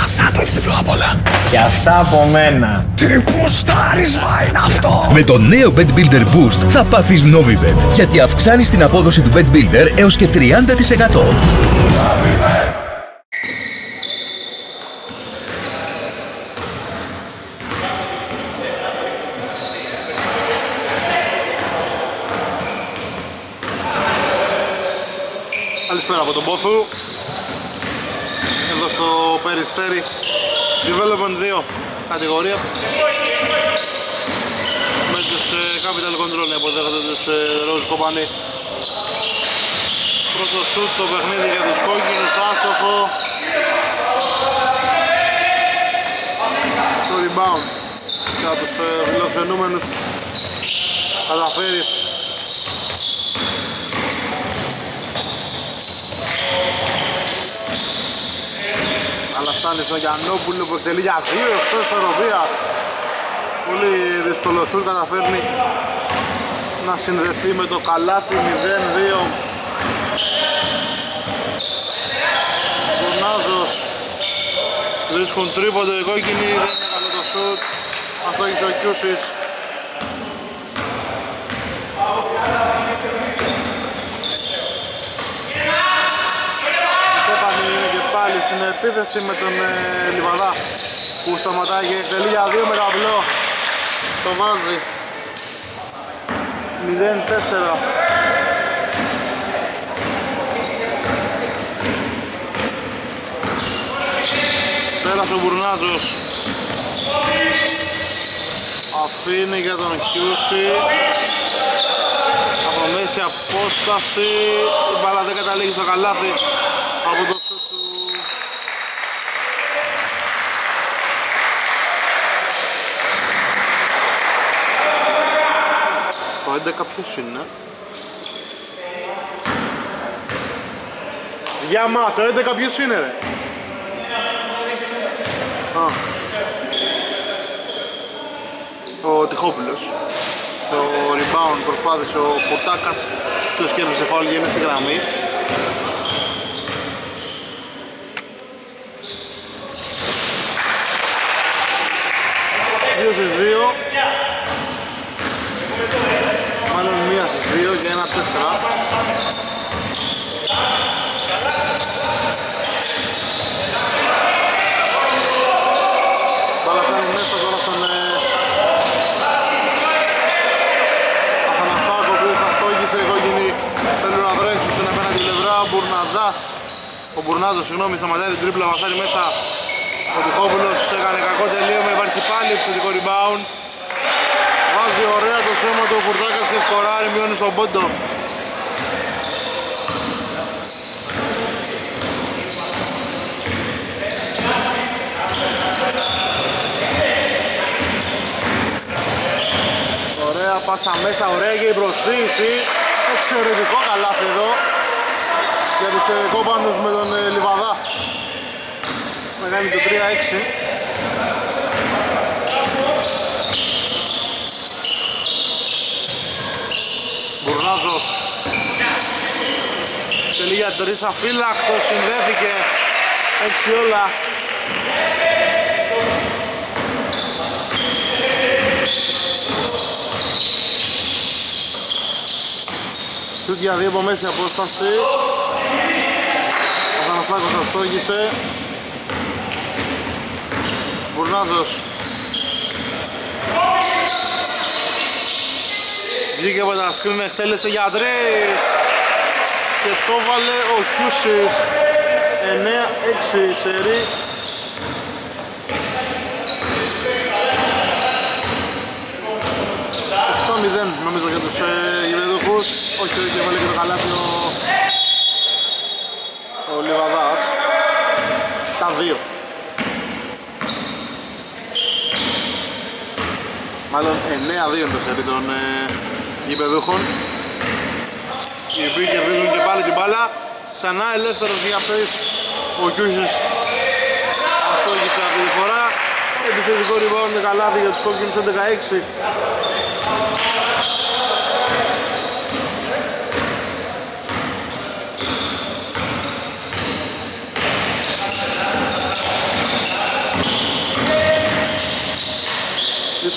Σαν το έχεις διπλό απ' όλα. Και αυτά από μένα. Τι πουστάρισμα είναι αυτό! Με το νέο Bet Builder Boost θα πάθεις Novibet, γιατί αυξάνεις την απόδοση του Bet Builder έως και 30%. Καλησπέρα από τον Πόθου. Εδώ στο Περιστέρι Development 2 κατηγορία με τους Capital Control να υποδέχονται τους Rose Company. Πρώτο σουτ στο παιχνίδι για τους κόκκινους, άστοχο. Το rebound για τους φιλοξενούμενους καταφέρει. Αλλά φτάνει στον Γιαννόπουλο που εκτελεί για 2 εκτός ισορροπίας. Πολύ δύσκολο σουτ, καταφέρνει να συνδεθεί με το καλάθι 0-2. Κορνάζος βρίσκουν τρίποντο οι κόκκινοι, δεν είναι καλό το σουτ. Αυτό έχει ο Κιούσης. Είναι και πάλι στην επίθεση με τον Λιβαδά που σταματάει και εκτελεί για 2 με ταυλό. Το βάζει 0-4. Πέρασε ο Μπουρνάζος. Αφήνει για τον Χιούση. Από μέση απόσταση η μπάλα δεν καταλήγει στο καλάθι από το σουτ του. Το 11 ποιος είναι? Γιάμα, το 11 ποιος είναι ρε? Ο Τυχόπουλος. Το rebound προσπάθησε ο Φωτάκας, ποιος κέρδισε φάουλ και είναι στη γραμμή. Δύο στις 2. Μάλλον 1 στις 2 και 1-4. Μπάλα κάνει μέσα τώρα στον Αθανασάκο, ο οποίος θα στόγγισε οι κόκκινοι. Θέλουν να βρέξουν στην απέναντι πλευρά. Ο Μπουρνάζος, συγγνώμη, σταματάει την τρίπλα, βαστάρει μέσα. Ο Τυχόπουλος έκανε κακό τελείωμα, υπάρχει πάλι επιθετικό rebound. Βάζει ωραία το σώμα του ο Φουρτάκας και σκοράρει, μειώνει στον πόντο. Ωραία πάσα μέσα, ωραία και η προσθήκη. Εξαιρετικό καλάθι εδώ για τους κόμπανους με τον Λιβαδά. Να κάνει το 3-6. Μπουρνάζος τελεί για 3 αφύλακτος, συνδέθηκε 6 όλα. Σουτ για 2 από μέση απόσταση. Ο Θανασάκος το στόγγισε. Μπουρνάζος βγήκε από τα σκριν, εκτέλεσε για 3 και το βάλε ο Κιούσης. 9-6 σερί. Νομίζω για τους γηπεδούχους. Όχι, όχι, έβαλε και το καλάθι ο Λιβαδάς. Στα 2. Μάλλον 9-2 είναι το σερί των γηπεδούχων. Οι οποίοι κερδίζουν και πάλι την μπάλα. Ξανά ελεύθερος για 3 ο Κιούσης. Αυτό έγινε αυτή τη φορά. Επιθετικό rebound με καλάθι για τους κόκκινους 11-6.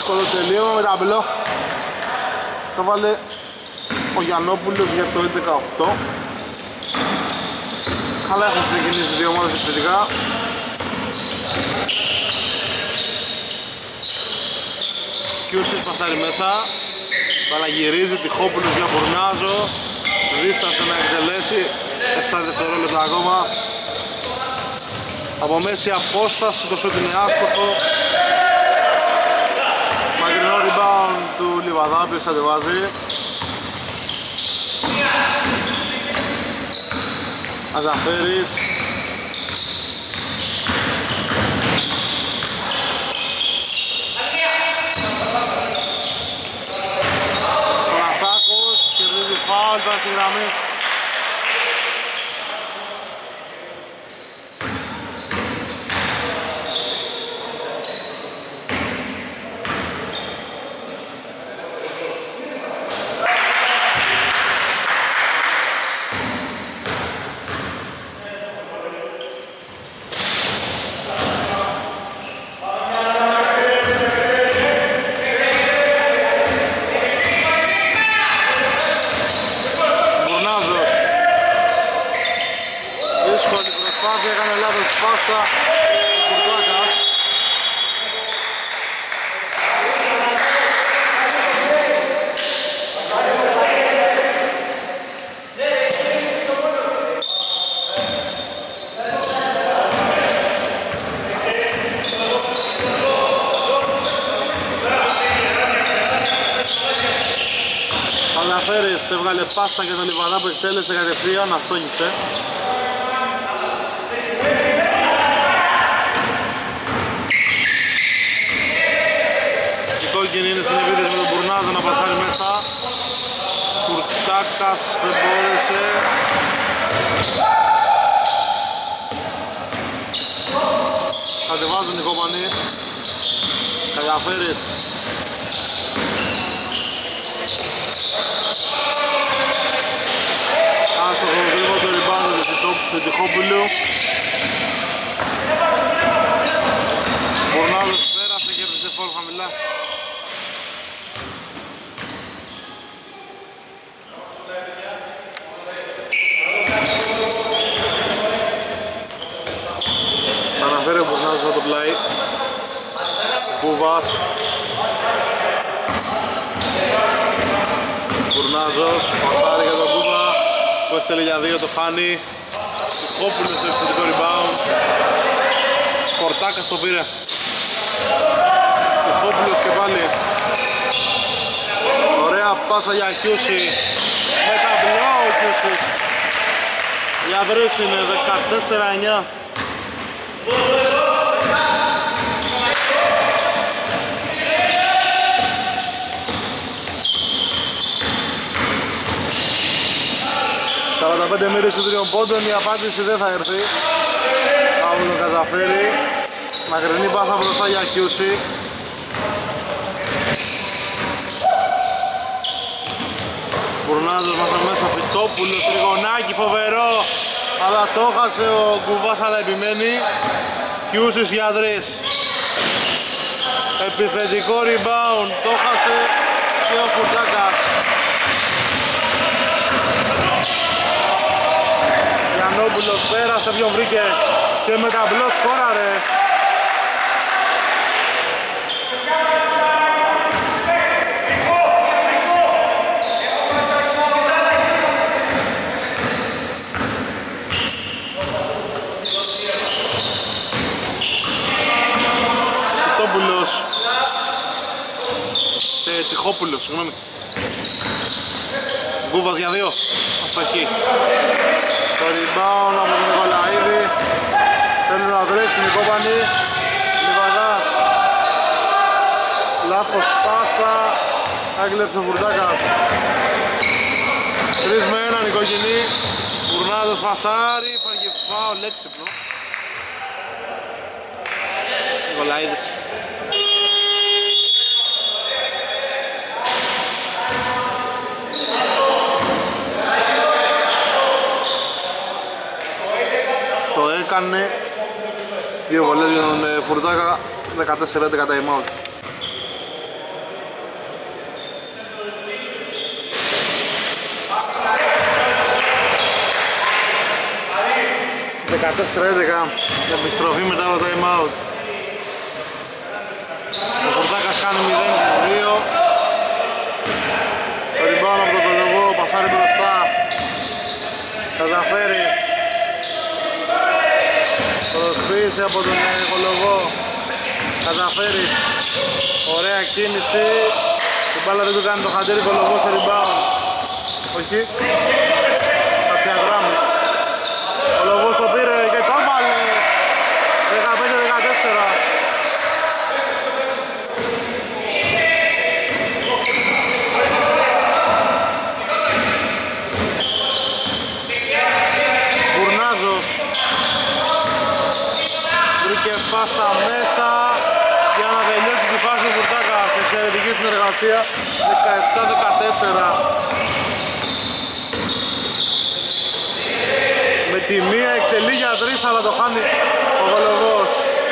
δύσκολο τελείωμα με ταμπλό. Το βάλε ο Γιαννόπουλος για το 11-8. Αλλά έχουν ξεκινήσει δύο ομάδες επιθετικά. Κιούσης πασάρει μέσα. Παλαγυρίζει, Τυχόπουλος για Μπουρνάζο. Δίστασε να εκτελέσει. 7 δευτερόλεπτα ακόμα. Από μέση απόσταση το σούτ είναι άστοχο. Μακρινό rebound του Λιβαδάπης κατεβάζει. Αζαφέρης. Πανασάκος, κερδίζει φάουλ, πάει στη γραμμή. Έκανε λάθος πάσα ο Κουρτάκας. Παλαφέρης έβγαλε πάσα και τον Λιβαδά που εκτέλεσε κατευθείαν, αυτόγησε. Κόκκινη είναι στην επίθεση με τον Μπουρνάζο να πασάρει μέσα. Κουρτάκας δεν μπόρεσε. Κατεβάζουν οι κόμπανοι. Καλιαφέρης. Άστοχο γρήγορο το rebound του Τυχόπουλου. Μπουρνάζος πέρασε και έπαιζε φόρ χαμηλά. Αναφέρει ο Μπουρνάζος από το πλάι. Κούβας. Μπουρνάζος, πασάρει για τον Κούβα που έστελε για 2, το χάνει. Τυχόπουλος στο επιθετικό rebound. Κορτάκας το πήρε. Τυχόπουλος και πάλι. Ωραία πάσα για Κιούση. Με ταμπλό ο Κιούσης. Οι αδρές είναι 14-9. «45 μέρες του 3 πόντων», η απάντηση δεν θα έρθει από τον Καζαφέρη. Μακρινή πάσα μπροστά για Κιούση. Μπουρνάζος μέσα μέσα, Φιτόπουλος, τριγωνάκι φοβερό, αλλά το έχασε ο Κουβάς, αλλά επιμένει. Κιούσης για 3. Επιθετικό rebound, το έχασε και ο Φουρτάκας. Γιαννόπουλος πέρασε, ποιον βρήκε και με ταμπλό σκόραρε. Τυχόπουλος, συγγνώμη. Γκούβας για 2. Αστοχή. Το rebound από τον Νικολαίδη. Θέλουν να βρέξουν οι κόμπανοι. Λιβαδάς. Λάθος πάσα. Άγγλεψε ο Φουρτάκας. 3 με 1 Νικοκινή. Μπουρνάζος πασάρι. Υπάρχει φάουλ έξυπνο. Νικολαίδης. Το έκανε. 2 βολές για τον Φουρτάκα. 14-11 time out. 14-11, επιστροφή μετά το time out. Ο Κουρτάκας κάνει 0-2. Το rebound από τον Κολοβό, πασάρει μπροστά. Καταφέρει. Προσπίση από τον Κολοβό. Καταφέρει. Ωραία κίνηση. Την μπάλα δεν του κάνει το χαντήρι, Κολοβό σε rebound. Όχι. Κατσιαδράμου. Ο Κολοβός το πήρε και το έβαλε. 15-14. Μπουρνάζος. Βρήκε πάσα μέσα για να τελειώσει τη φάση του Κουρτάκα σε εξαιρετική συνεργασία. 17-14. Με τη μία εκτελεί για τρεις, αλλά το χάνει ο Κολοβός.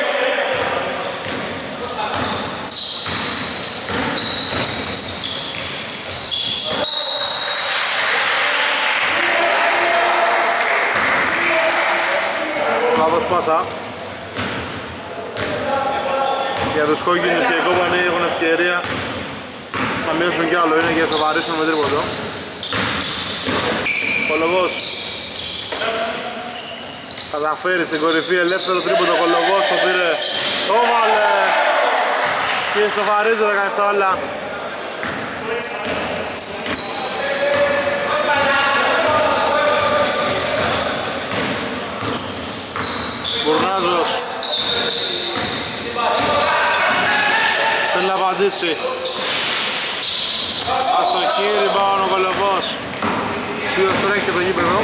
Λάθος πάσα. Για τους κόκκινους και οι κόμπανοι έχουν ευκαιρία να μειώσουν κι άλλο, είναι και σοβαρίσουν με τρίποντο. Κολοβός καταφέρει στην κορυφή, ελεύθερο τρίποντο, Κολοβός το πήρε, το βάλε και σοβαρίζει το 17 όλα. Μπουρνάζος θέλει να απαντήσει. Αστοχή, rebound ο Κολοβός, ποιος τρέχει το γήπεδο.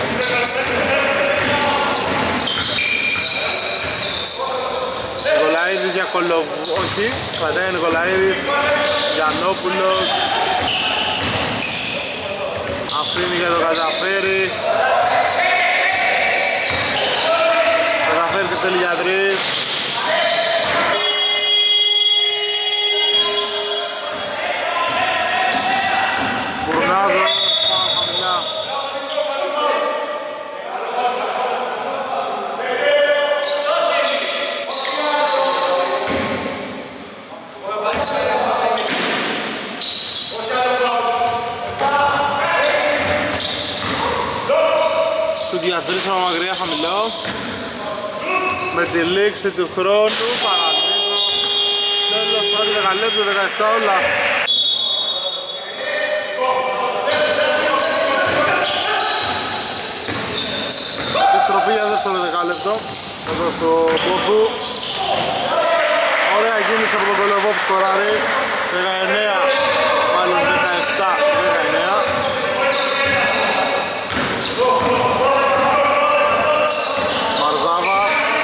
Νικολαίδης για Κολοβό, όχι, πατάει Νικολαίδης, Γιαννόπουλος. Αφήνει για το καταφέρει. Καταφέρει και θέλει για τρεις. Μπουρνάδος, πάνω χαμηλά. Σου διατρήσαμε μακριά χαμηλό. Με τη λήξη του χρόνου παραδείγω. Τέλος πρώτη δεκαλέπτου, 17 όλα. Επιστροφή για δεύτερο δεκαλέπτο. Εδώ στο Πόθου. Ωραία κίνηση από τον Κολοβό που σκοράρει. 19, μάλλον 17-19. Μαρζάβα.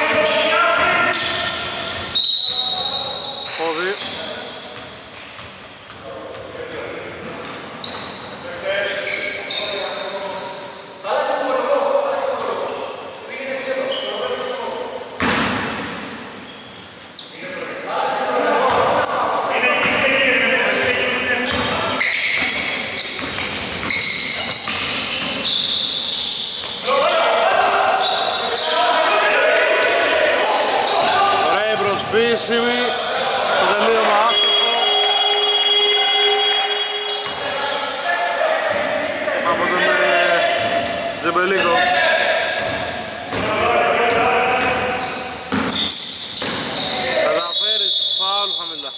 Πόδι. Επίσημη, το τελείωμα άστοχο από τον Τζεμπελίκο. Καταφέρει φάουλ χαμηλά.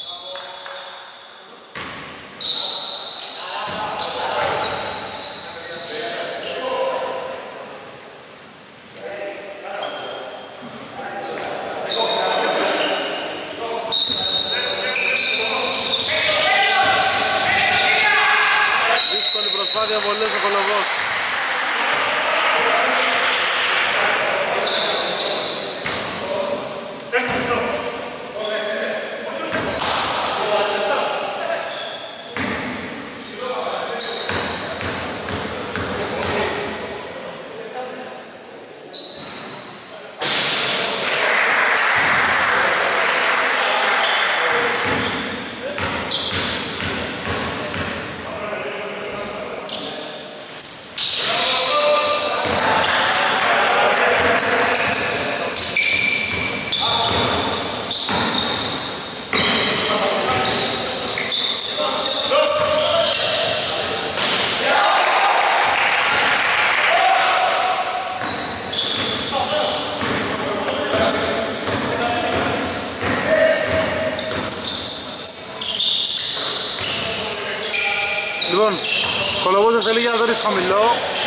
Κολοβούζος θέλει για να δωρήσει χαμηλό.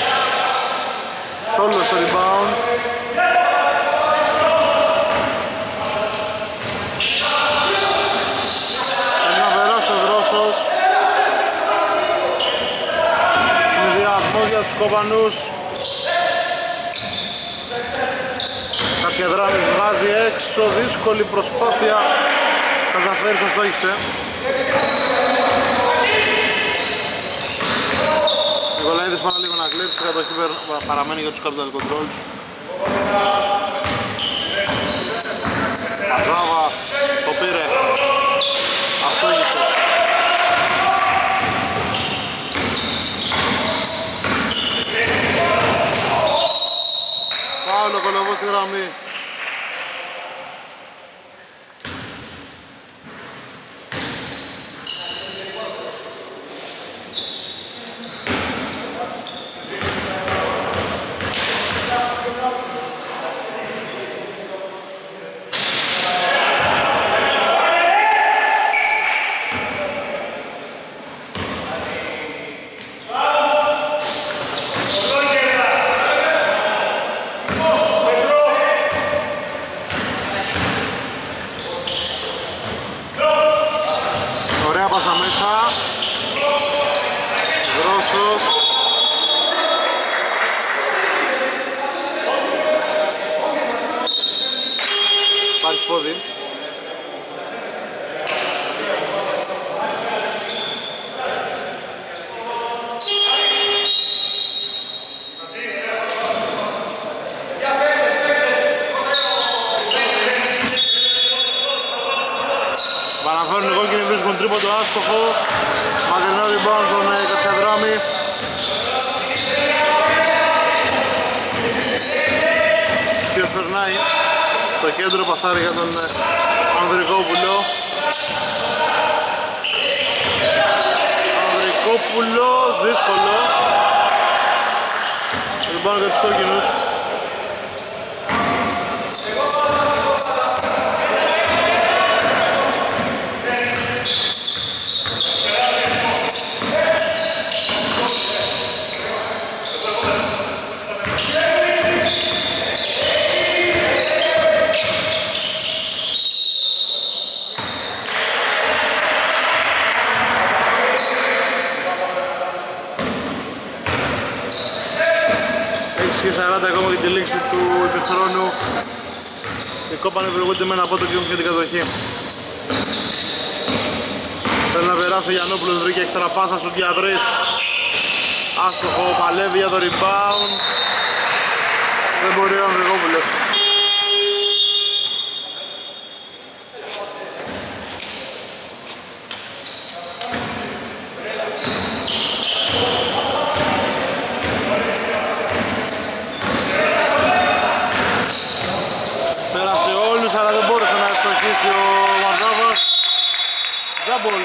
Σόλο στο rebound. Θέλει να περάσει ο Δρόσος. Είναι διαθμός για τους κομπανούς. Κατσιαδράνης βγάζει έξω, δύσκολη προσπάθεια. Καταφέρει, το στόχισε. Νικολαίδης πάνω λίγο να κλέψει, η κατοχή παραμένει για τους Capital Controls. Αζάβα, το πήρε. Αστόγησε. Παύλο Κολοβός στη γραμμή. Τρίποντο άστοχο, μακρινό rebound τον Κατσιαδράμι. Ποιος περνάει το κέντρο, πασάρι για τον Ανδρικόπουλο. Ανδρικόπουλος, δύσκολο. Rebound για τους κόκκινους. Ακόμα και τη λήξη του ημιχρόνου. Οι Κόμπανοι προηγούνται με ένα πόντο και έχουν και την κατοχή. Θέλει να περάσει ο Γιαννόπουλος, βρήκε έξτρα πάσα στους διαδρείς. Άστοχο, παλεύει για το rebound. Δεν μπορεί ο Ανδρικόπουλος. Ο Μαρδάβας, Τζάμπολ.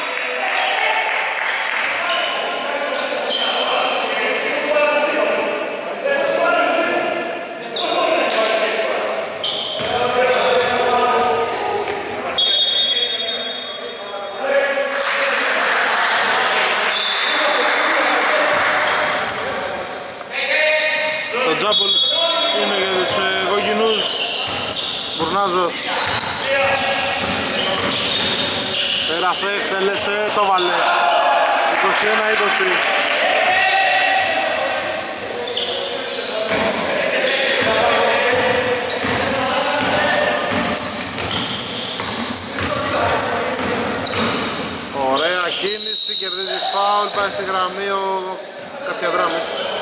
Το Τζάμπολ είναι για τους κόκκινους. Μπουρνάζος. Πέρασε, εκτέλεσε, το βάλε. 21-20. Ωραία κίνηση, κερδίζει φάουλ, πάει στη γραμμή ο Κατσιαδράμης.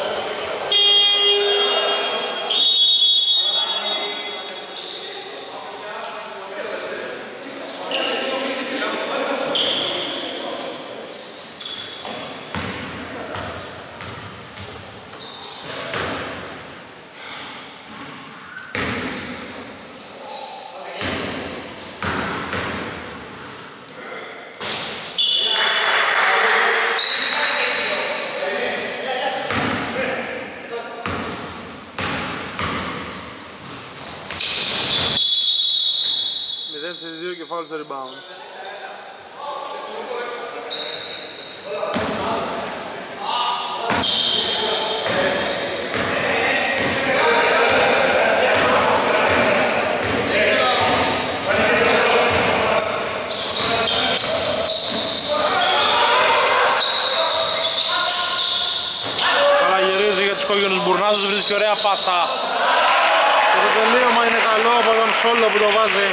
στις δύο και φάουλ στο rebound. βρίσκει ωραία πάσα. Και το τελείωμα είναι καλό από τον Σόλο που το βάζει.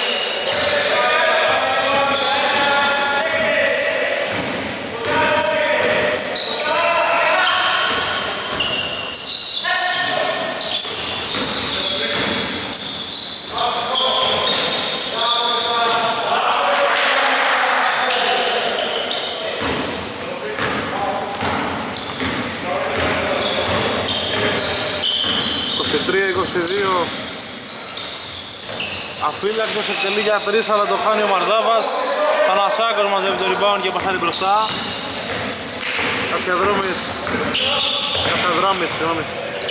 Αφύλακτος εκτελεί για 3, αλλά το χάνει ο Μαρδάβας. Θανασάκος μαζεύει το rebound και πασάρει μπροστά. Καφιαδρόμης, συγγνώμη.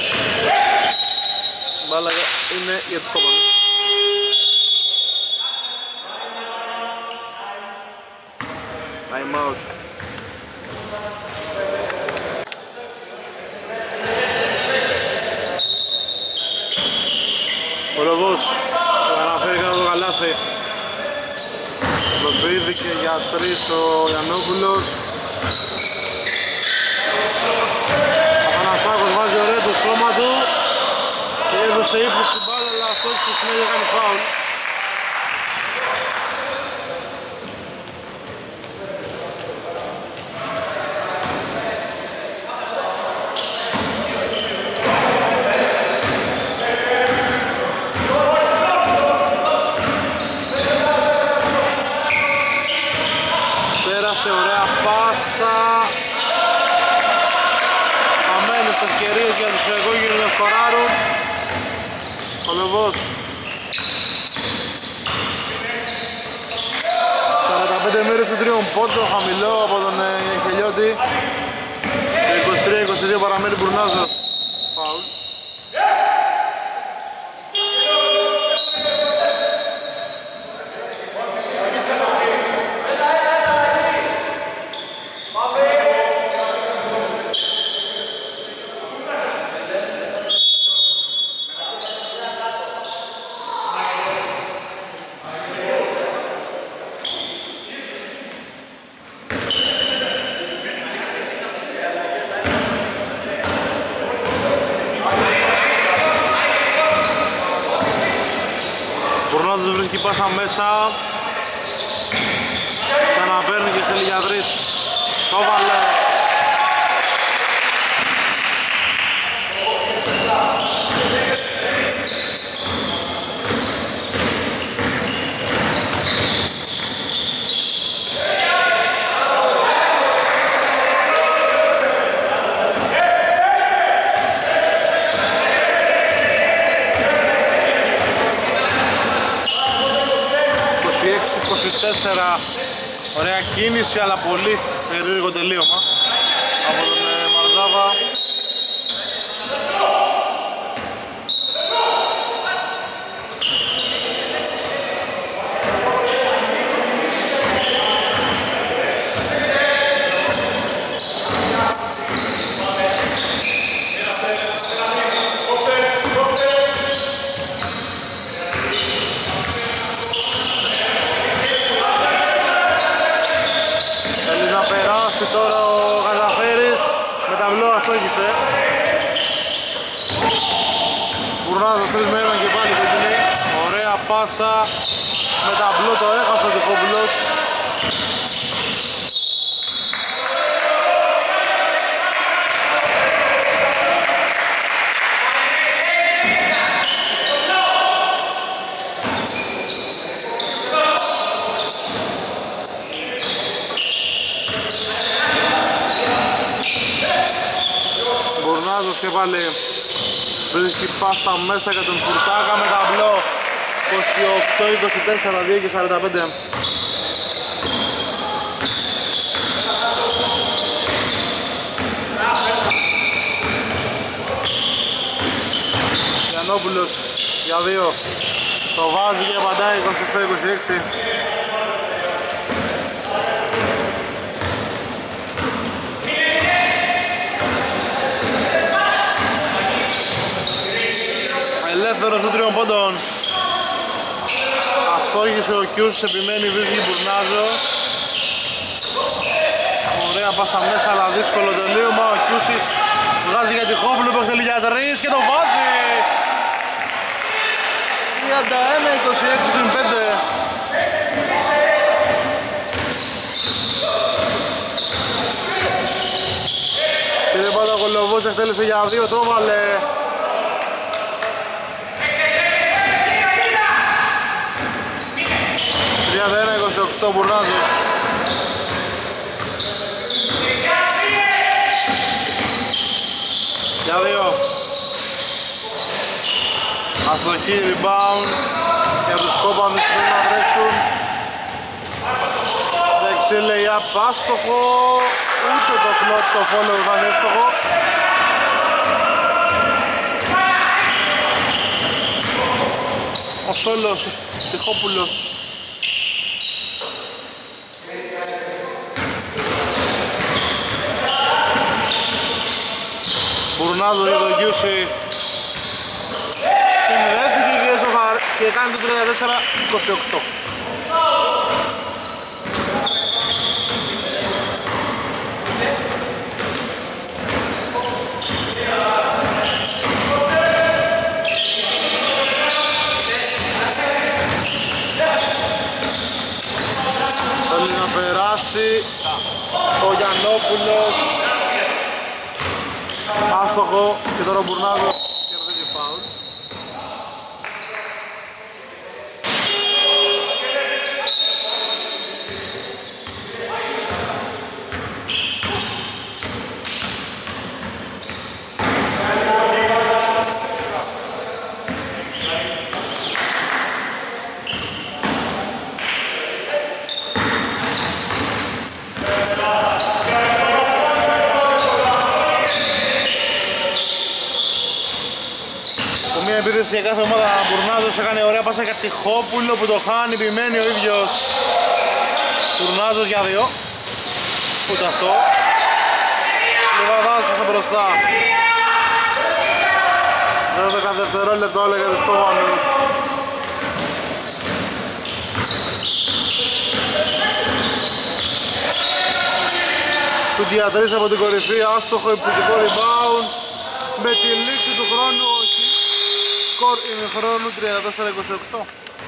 Μπάλα είναι για τους κόπανους. Time out. Ο Λοβός θα αναφέρει κάτω το καλάθι. Προσποιήθηκε για 3 ο Γιαννόπουλος. Αθανασάκος βάζει ωραία το σώμα του και έδωσε ύπνο στην μπάλα, αλλά αυτός στη συνέχεια κάνει φάουλ. Ωραία πάσα. Χαμένες ευκαιρίες για τους εγώγινους να σκοράρουν. Ο Λεβός 45 μέρες του τριών πόντων, χαμηλό από τον Χελιώτη. 23-22 παραμένει Μπουρνάζος. Φάουλ. Βρίσκει πάσα μέσα. Ξαναπαίρνει και θέλει για 3. Το βάλε. Ωραία κίνηση, αλλά πολύ περίεργο τελείωμα από τον Μαρδάβα. Τώρα ο Γαζαφέρης με ταυλό αστόχησε. Μπουρνάζος 3 με 1 και πάλι κόκκινη. Ωραία πάσα με ταυλό, το έχασε ο Δικόπουλος. Και πάλι βρίσκει πάσα μέσα για τον Φουρτάκα με ταυλό 28-24, 2 και 45. Γιαννόπουλος για 2, το βάζει και απαντάει 27-26. Ελεύθερος του 3 πόντων. Αστόχησε ο Κιούς, επιμένει, βρίσκει Μπουρνάζο. Ωραία πάσα μέσα, αλλά δύσκολο τελείωμα. Ο Κιούσης Βγάζει για Τυχόπουλο που θέλει για 3 και το βάζει. 31-26-5. Κύριε Πάντα Κολοβός εκτέλεσε για 2, το έβαλε. ...31-28 Μπουρνάζος. Για 2. Αστοχή, rebound για τους κόμπανους που να βρέξουν. Δεξί lay-up άστοχο. Ούτε το φλότ το follow θα είναι εύστοχο. Ο Σόλος, Τυχόπουλος. Μπουρνάδο για το Γιούσι. Συνδέθηκε και κάνει το 34-28. Θέλει να περάσει ο Γιαννόπουλος. Άστοχο και τώρα ο Μπουρνάδος κερδίζει φάουλ. Επίθεση για κάθε ομάδα. Μπουρνάζος έκανε ωραία πάσα για Τυχόπουλο που το χάνει, επιμένει ο ίδιος. Μπουρνάζος για 2. Ούτε αυτό. Λιβαδάς πassa μπροστά. 12 δευτερόλεπτο όλα για τους κόβανους. Του διατρείς από την κορυφή, άστοχο επιθετικό rebound. Με τη λήξη του χρόνου όχι. Σκορ ημιχρόνου 34-28.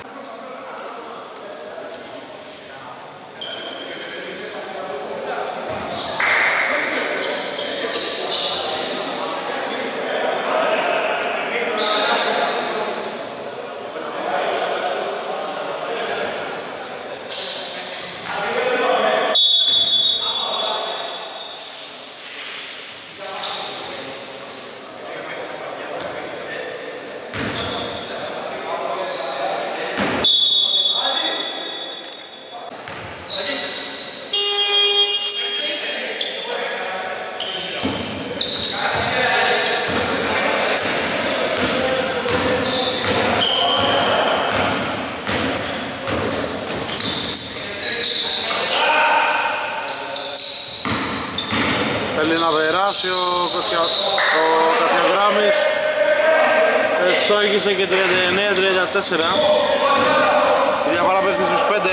Θέλει να περάσει ο Κασιαδράμης. Εξόγησε και 39-34. Η διαφορά πέφτει στους 5.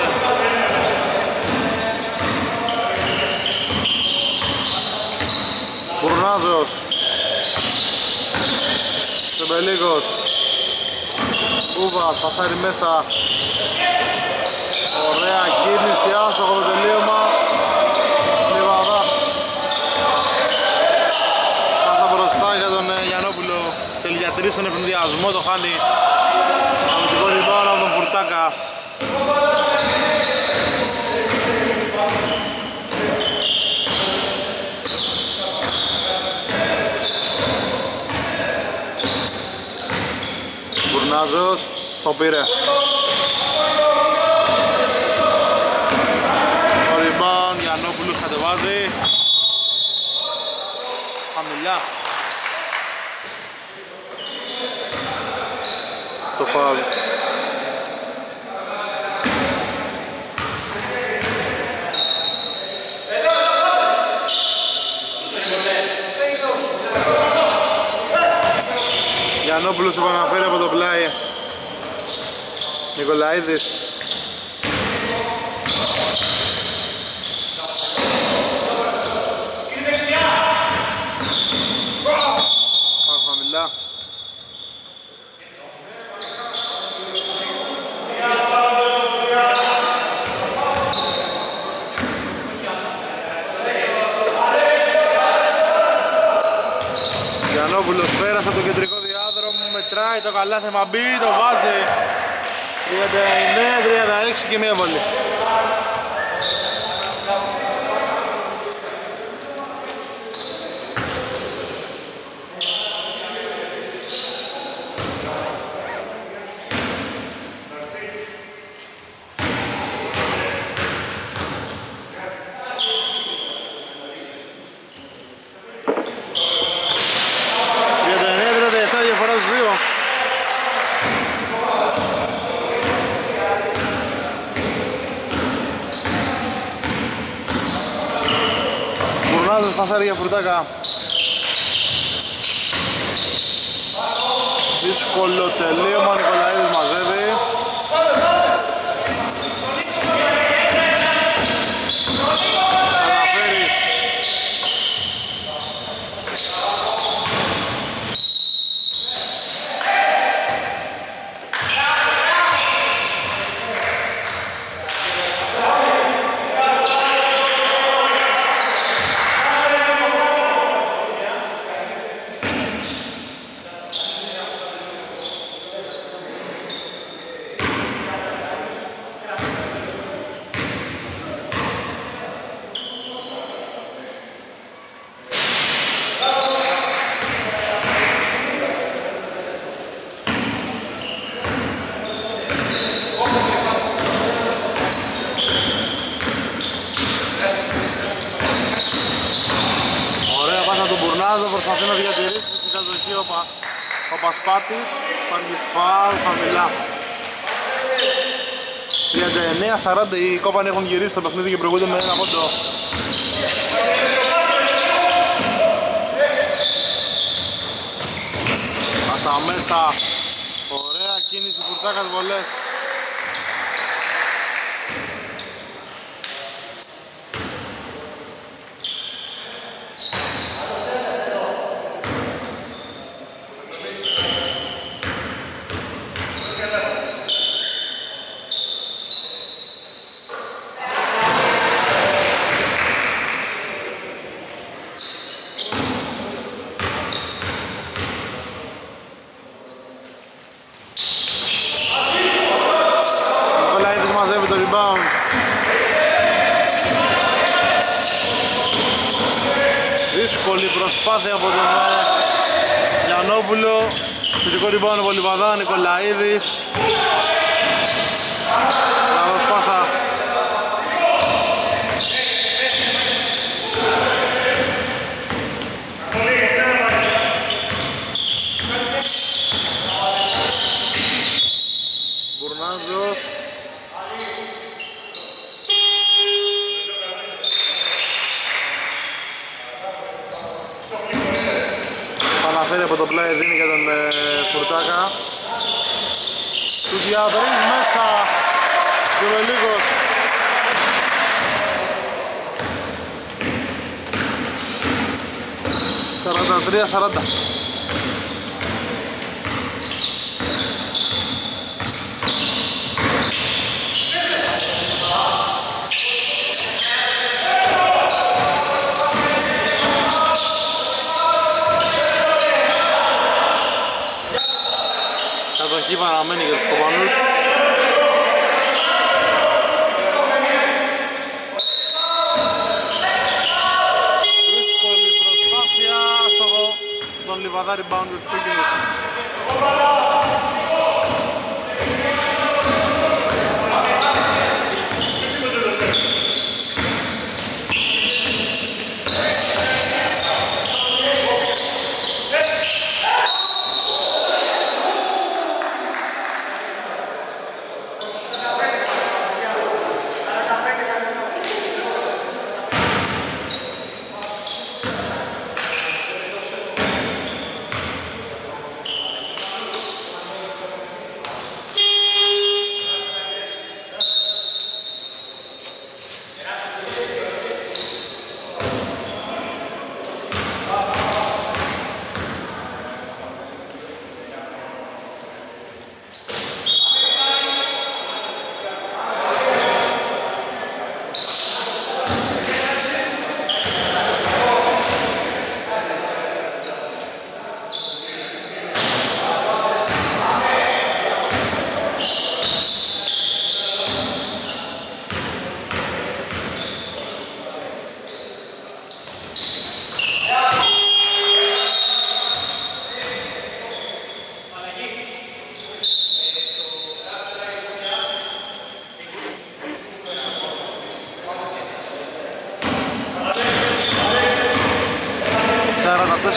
Μπουρνάζος. Σεμπελίκος. Μπούβας, πασάρει μέσα. Ωραία κίνηση, άστοχο το τελείωμα. Λιβαδά. Πάσα μπροστά για τον Γιαννόπουλο. Θέλει για 3 στον ευνηδιασμό, το χάνει. Αμυντικό rebound από τον Φουρτάκα. Μπουρνάζος, το πήρε. Το rebound, Γιαννόπουλος κατεβάζει. Χαμηλά. Το φάουλ. Γιαννόπουλος επαναφέρει από το πλάι. Νικολαίδης. πάει το καλά θέμα μπει, το βάζει 39-36 και μία βολή. Πασάρει για Φρουτάκα. Δύσκολο τελείωμα, Νικολαίδης μαζεύει. Αναφέρει. Προσπαθεί να διατηρήσει την κατοχή ο Πασπάτης, υπάρχει φάουλ χαμηλά. 39-40 οι Κόπανοι έχουν γυρίσει το παιχνίδι και προηγούνται με ένα πόντο. Πάσα μέσα, ωραία κίνηση Φουρτάκας βολές. Δύσκολη προσπάθεια από τον Γιαννόπουλο. Θετικό rebound από Λιβαδά, Νικολαίδης. Λάθος πάσα. Μπουρνάζος. Παναφέρει από το πλάι, δίνει για τον Φουρτάκα. Του διαβρίζει μέσα Κουρολίγος. «43-40». Κατοχή παραμένει για τους Κοπανούς. Δύσκολη προσπάθεια στο τον Λιβαδά rebound του Σπίγκινου.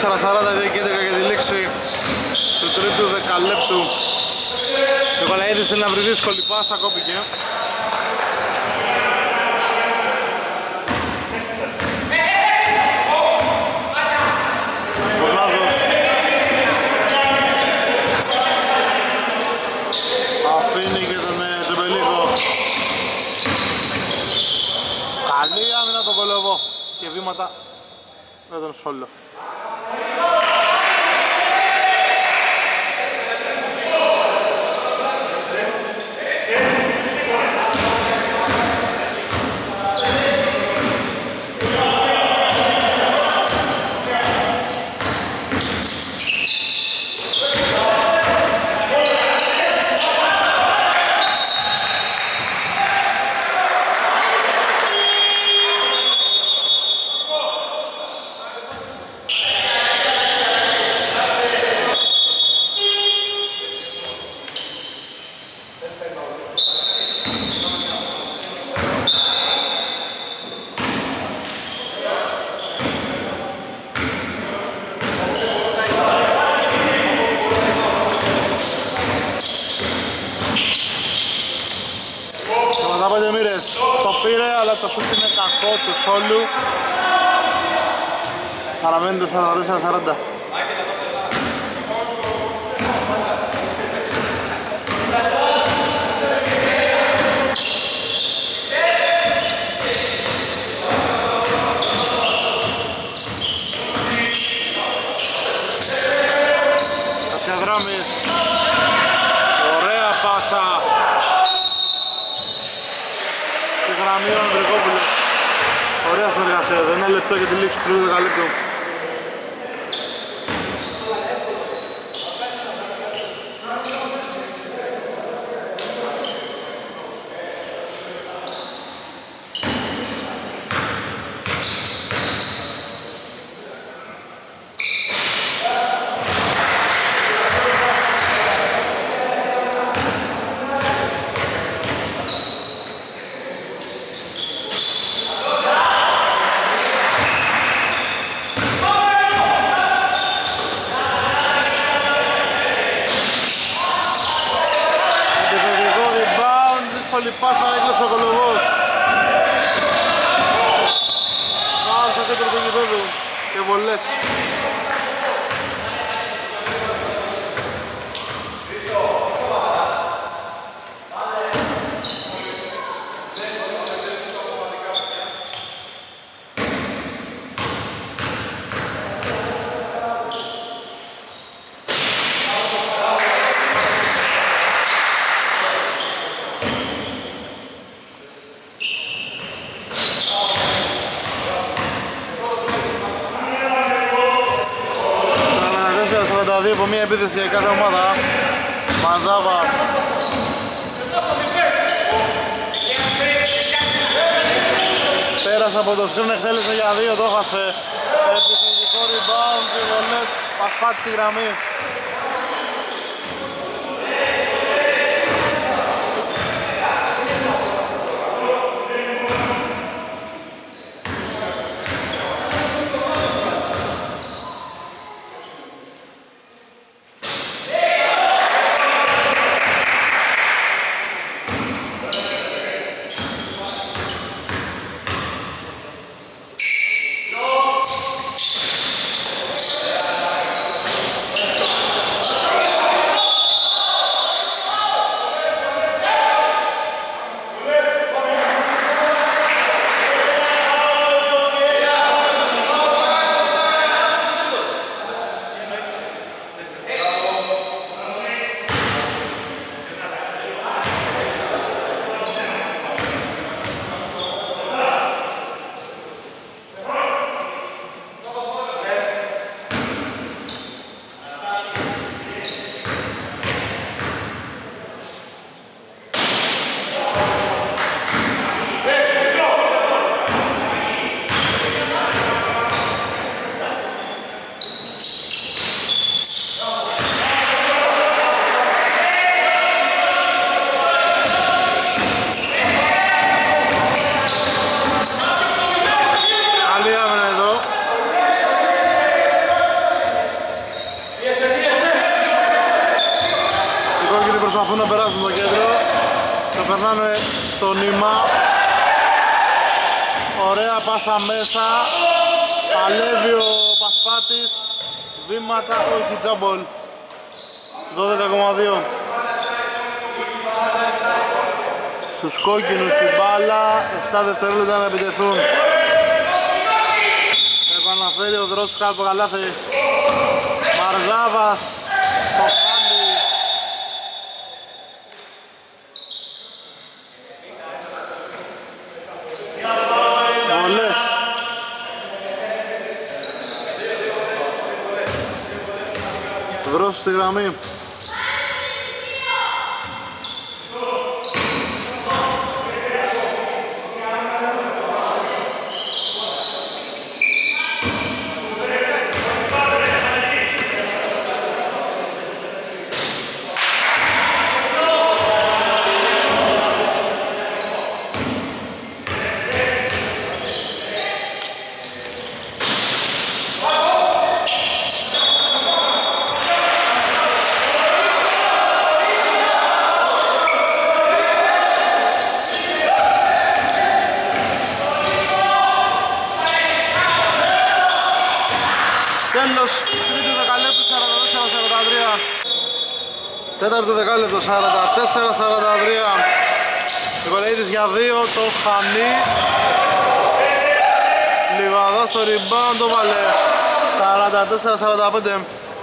4:42 και 11 για τη λήξη του τρίτου δεκαλέπτου. Ο Καλαίδης θέλει να βρει δύσκολη πάσα, κόπηκε. Κορνάζος αφήνει και τον Τζεμπελίκο. Καλή άμυνα τον Κολοβό και βήματα με τον Σόλο. Το πήρε, αλλά το σούτ είναι κακό του Σόλου. Παραμένει το 44-40. Κασιαδράμης. Ωραία πάσα. Γραμμή ο Ανδρικόπουλος. Ωραία συνεργασία, δεν είναι λεπτό για τη λήξη του τρίτου δεκαλέπτου. Πάσα έκλεψε ο Κολοβός. Πάω στο κέντρο του γηπέδου και βολές. Από μία επίθεση για κάθε ομάδα. Μαζάβα. Πέρασε από το σκριν, εκτέλεσε για 2, το έχασε. Επιθετικό rebound και βολές. Πασπάτη στη γραμμή. περνάνε στο νήμα. Ωραία πάσα μέσα. Παλεύει ο Πασπάτης. Βήματα, όχι τζάμπολ. 12,2. Στους κόκκινους η μπάλα. 7 δευτερόλεπτα να επιτεθούν. Επαναφέρει ο δρόσος κάτω το καλάθι. Μαρζάβας. Το χάνει. Βολές. Δρόσος στη γραμμή. Τέλος, τρίτου δεκαλέπτου 44-43. Τέταρτο δεκάλεπτο 44-43. Νικολαίδης για 2, το χανεί. Λιβαδός στο rebound, το βάλε 44-45.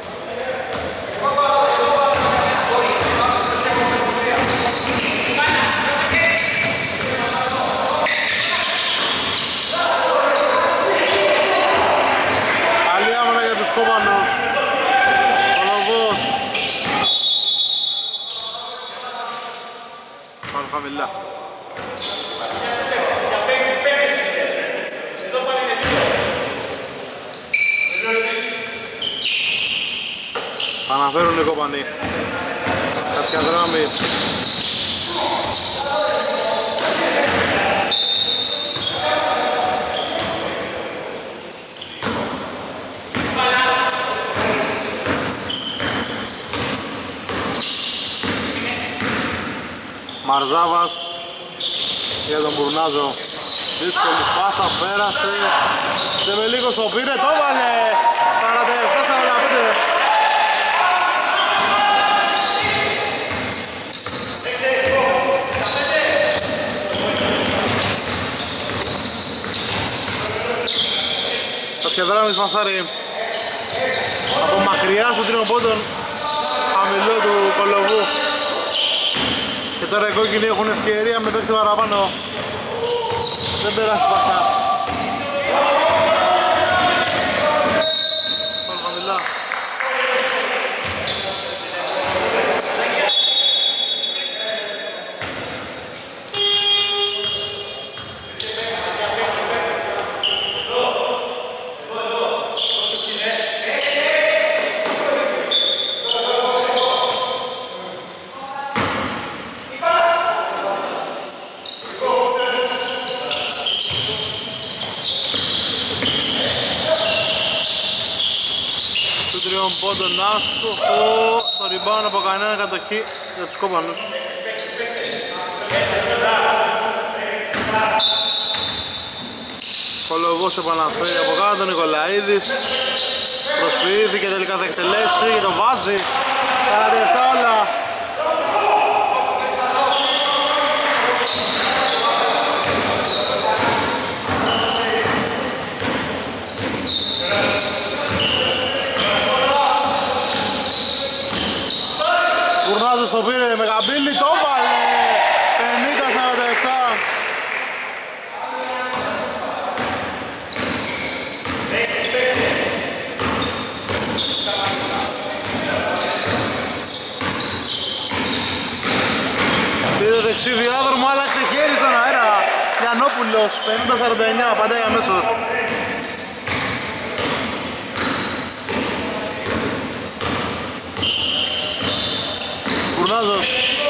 Κόβανος, Κολοβός. Πάνω χαμηλά. Αναφέρουν οι κόβανοι. Κατσιαδράμι. Μαρζάβας για τον Μπουρνάζο. Δύσκολη πάσα, πέρασε. Δεμελίκος το πήρε, το βάλε. 47-45. Το Σχεδράμις μασάρει από μακριά στο τρινοπόντον χαμηλό του Κολοβού. Και τώρα οι κόκκινοι έχουν ευκαιρία με παίκτη παραπάνω. Δεν πέρασε πασά. Πάμε χαμηλά. Πόντον άστοχο, το rebound από κανένα κατοχή για τους κόπανους. Κολοβός επαναφέρει από κάτω, Νικολαίδης προσποιήθηκε, τελικά θα εκτελέσει και το βάζει. 47 όλα. Κουρνάζος το πήρε με καμπύλη, το βάλε 50-47. Πήρε δεξί διάδρομο, άλλαξε χέρι στον αέρα. Γιαννόπουλος 50-49, απαντάει αμέσως. Κουρνάζος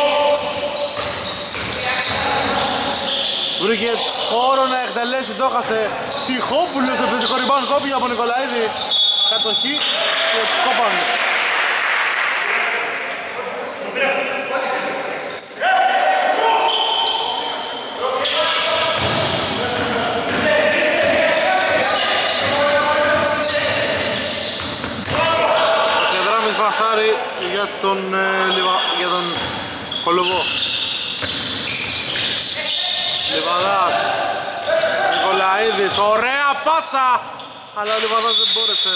βρήκε χώρο να εκτελέσει, το έχασε. Τυχόπουλος στο επιθετικό rebound, κόπηκε από Νικολαίδη. Κατοχή και κόπανε. για τον Κολοβό. Λιβαδάς, Νικολαίδης, ωραία πάσα, αλλά ο Λιβαδάς δεν μπόρεσε.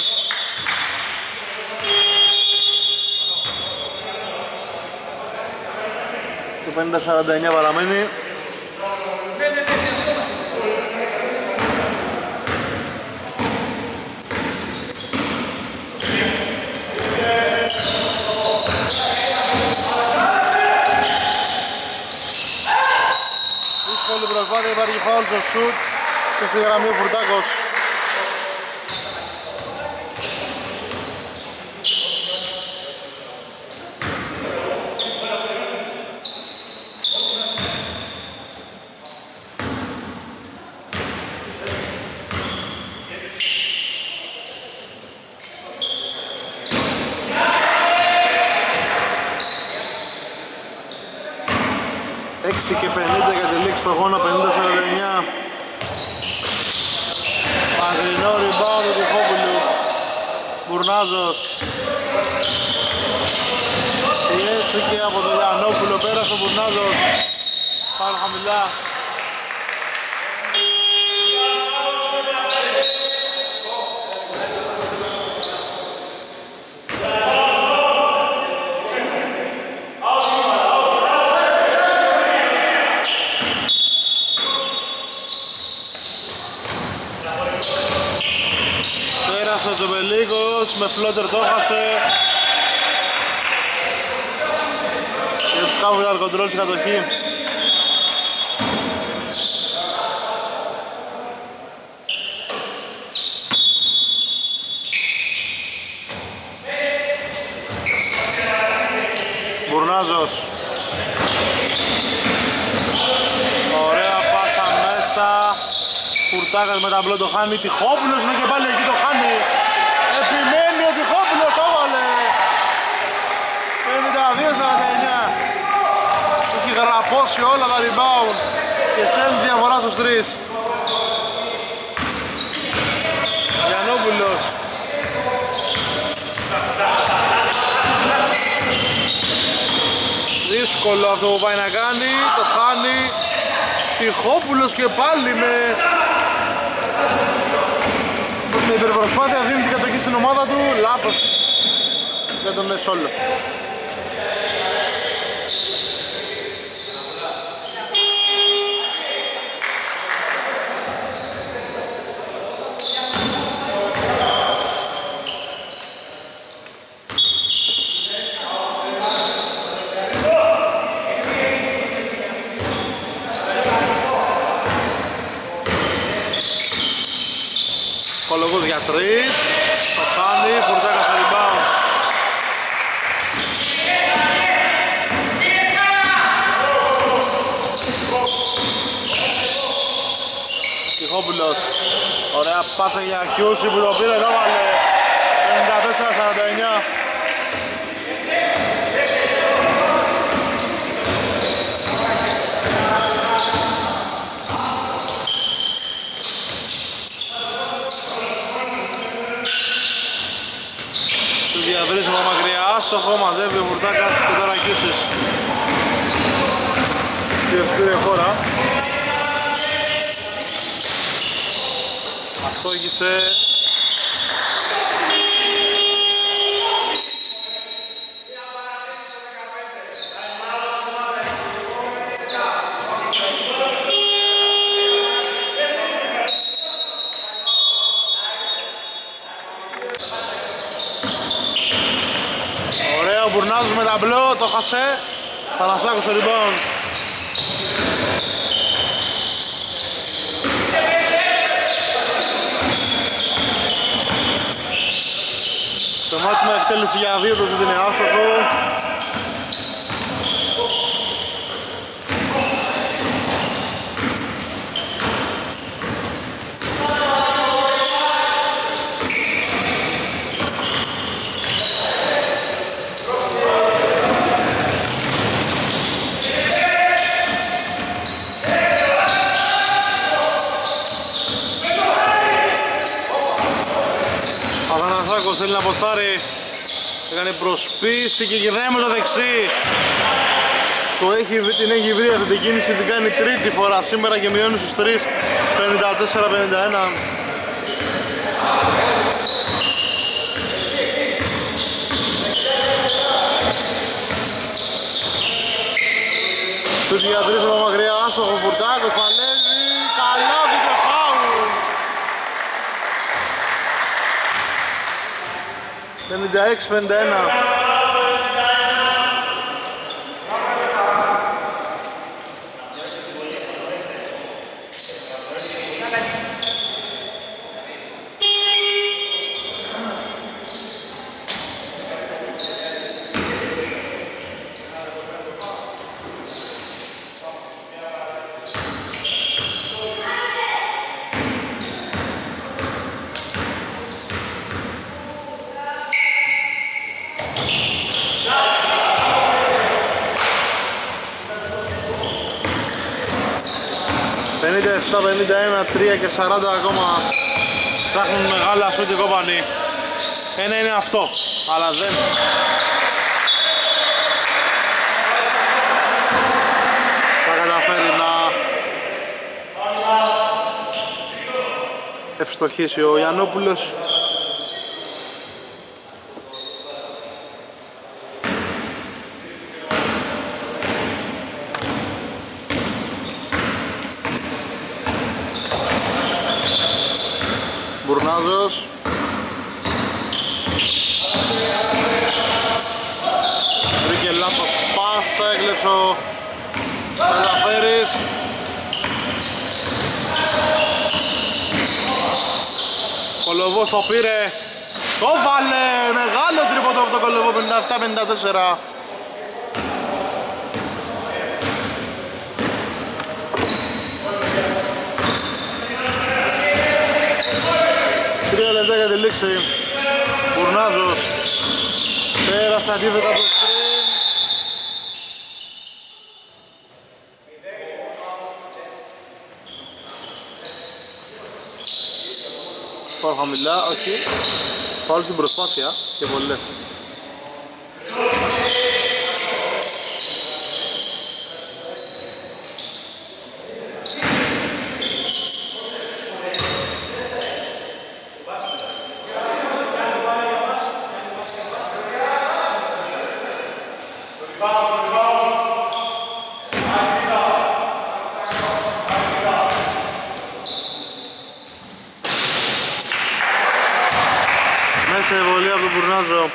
Το 50-49 παραμένει. Δύσκολη προσπάθεια, υπάρχει φάουλ στο σουτ και στη γραμμή ο Φουρτάκος. Και 50 για τη λήξη του αγώνα, 50-49. Μακρινό rebound του Τυχόπουλου. Μπουρνάζος. Πιέστηκε από τον Λιανόπουλο, πέρασε ο Μπουρνάζος. Πάρα χαμηλά. Ο Τζομπελίκος με φλότερ το έχασε και τους κάνουν για κοντρόλ στην κατοχή. Μπουρνάζος, ωραία πάσα μέσα. Κουρτάκας με ταμπλό το χάνει, Τυχόπουλος είναι και πάλι εκεί το χάνει. Επιμένει ο Τυχόπουλος, το έβαλε. 52-49. Έχει γραπώσει όλα τα rebound και σέλνει διαφορά στους τρεις. Γιαννόπουλος. Δύσκολο αυτό που πάει να κάνει, το χάνει. Τυχόπουλος και πάλι με υπερπροσπάθεια δίνει την κατοχή στην ομάδα του. Λάθος για τον Εσόλο. Κολοβός για τρεις, το χάνει, Φουρτάκας στο rebound. Τυχόπουλος, ωραία πάσα για Κιούση που το πήρε, το έβαλε. 54-49. Διαβρίζουμε μακριά, άστοχο, μαζεύει ο Φουρτάκας και τώρα Κιούσης. Διευθύνει χώρα. Αστόγησε. Ο Μπουρνάζος με ταμπλό, το χασέ. Θανασάκος στο rebound. Το μάτι με εκτέλεση για δύο, το είναι άστοχο. Θέλει να αποστάρει Έκανε προσπίση και γυρνάει με το δεξί. Την έχει βρει αυτή την κίνηση, την κάνει τρίτη φορά σήμερα και μειώνει στους 3, 54-51. Τους για 3 από μακριά, άστοχο Φουρτάκος, παλεύει, καλάθι και φάουλ. 56-51. Στα 51, 3 και 40 ακόμα ψάχνουν μεγάλα σούτ οι κόμπανοι. Ένα είναι αυτό, αλλά δεν θα καταφέρει να ευστοχίσει ο Γιαννόπουλος. Μπουρνάζος. Βρήκε λάθος πάσα, έκλεψε ο Καλαφέρης. Κολοβός το πήρε, το βάλε, μεγάλο τρίποντο από τον Κολοβό, 57-54. Τρία λεπτά για τη λήξη. Μπουρνάζος πέρασε αντίθετα το σκριν. Πάρα χαμηλά, όχι. Φάουλ στην προσπάθεια και πολλές. Μέσα η βολή από τον Μπουρνάζο.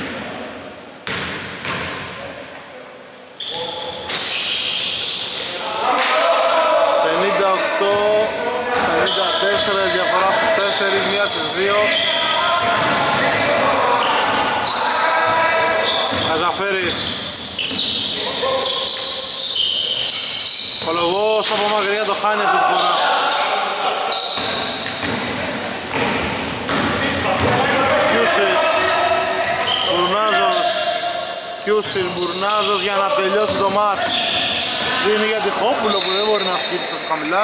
Διαφορά στους 4, μία στις 2. Καζαφέρης. Κολοβός από μακριά το χάνει αυτή τη φορά. Κιούσης, Μπουρνάζος για να τελειώσει το μάτς. Δίνει για τη Χόπουλο που δεν μπορεί να σκύψει τόσο χαμηλά.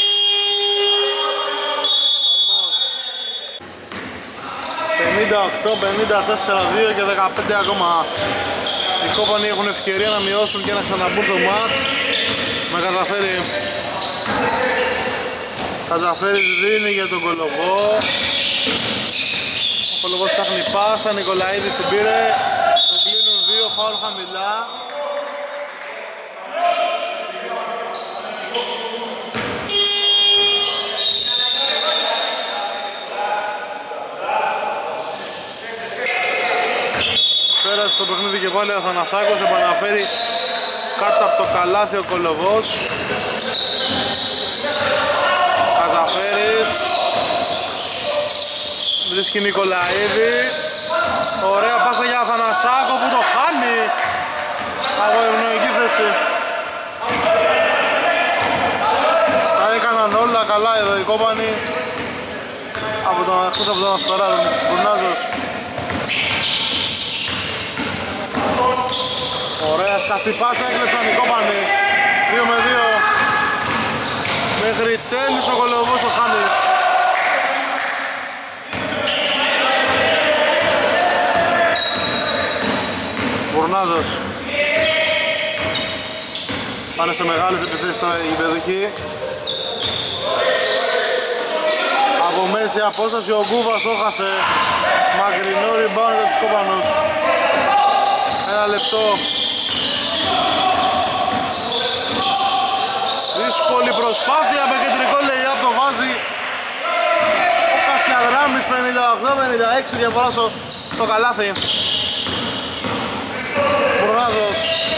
58, 54, 2 και 15 ακόμα. Οι κόπανοι έχουν ευκαιρία να μειώσουν και να ξαναμπούν το μάτς. Με Καταφέρει δίνει για τον Κολοβό. Ο Κολοβός ψάχνει πάσα, Νικολαίδης την πήρε. Τον κλείνουν 2, φάουλ χαμηλά. Πέρασε το παιχνίδι και πάλι ο Αθανασάκος, επαναφέρει κάτω από το καλάθι ο Κολοβός. Καταφέρεις, βρίσκει Νικολαίδη, ωραία πάσα για Αθανασάκο που το χάνει από ευνοϊκή θέση. Τα έκαναν όλα καλά εδώ οι κόμπανοι εκτός από τον Ασκοράδο, Μπουρνάζος. Ωραία σκαφή πάσα, έκλεψαν οι κόμπανοι 2 με 2. Μέχρι τέλους ο Κολοβός το χάνει. Μπουρνάζος. Πάνε σε μεγάλες επιθέσεις οι γηπεδούχοι. Από μέση απόσταση ο Γκούβας το χάσε. Μακρινό rebound για τους κόμπανους. Ένα λεπτό. Δύσκολη προσπάθεια με κεντρικό lay-up το βάζει ο Κασιαδράμης. 58-56 διαφορά στο καλάθι. Μπουρνάζος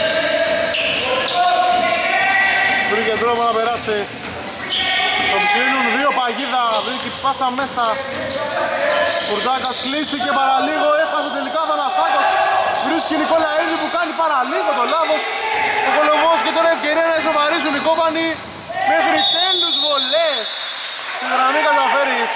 βρήκε τρόπο να περάσει. Τον κλείνουν δύο, Παγίδα βρήκε πάσα μέσα. Κουρτάκας κλείστηκε παραλίγο, έχασε τελικά Θανασάκος. Βρίσκει Νικολαίδη που κάνει παραλίγο το λάθος. Ο Κολοβός και τώρα ευκαιρία να ισοβαρίσουν οι κόμπανοι. Μέχρι τέλους βολές. Στη γραμμή καταφέρεις.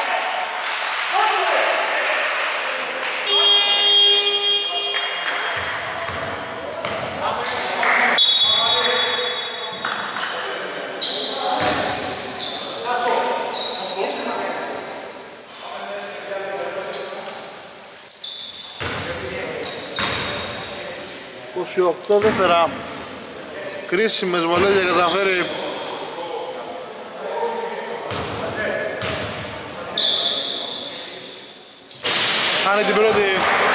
Το δεύτερα κρίσιμες βολές για καταφέρει χάνει την πρώτη.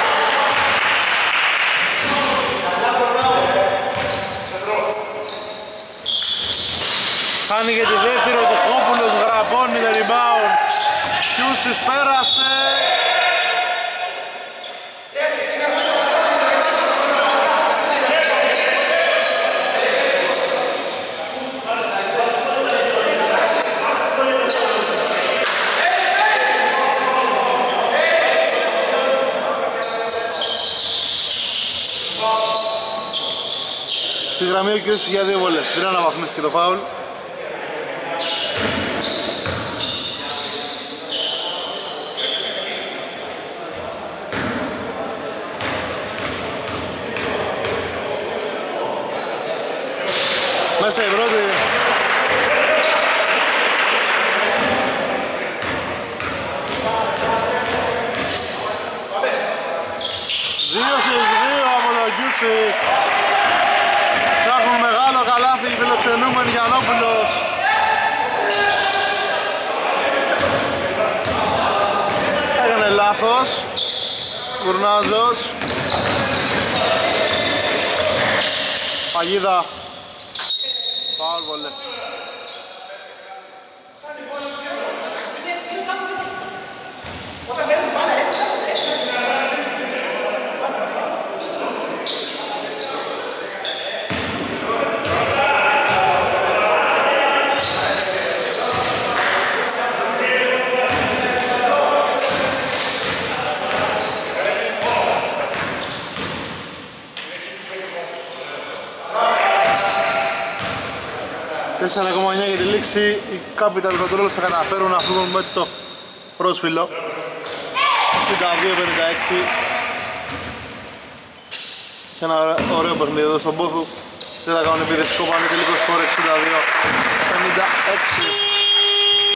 Χάνει και τη δεύτερη, ο Τυχόπουλος γραπώνει το rebound. Χιούσης πέρασε. Στη γραμμή ο Κιούσης για δύο βολές. Δεν αναβαθμίστηκε το φάουλ. Μέσα η πρώτη. Δύο σε δύο από τον Κιούση. Ψάχνουν μεγάλο καλάθι οι φιλοξενούμενοι Γιαννόπουλος. Έκανε λάθος. Κουρνάζος. Παγίδα. Φάουλ βολές. Τέσσερα 4,9 για τη λήξη. Οι Capital Controllers θα καταφέρουν να φύγουν με το πρόσφυλο. 62-56. Σε ένα ωραίο παιχνίδι εδώ στον Πόθου. Δεν θα κάνουν επίδεση κόμπανε, τελικό σκορ 62-56.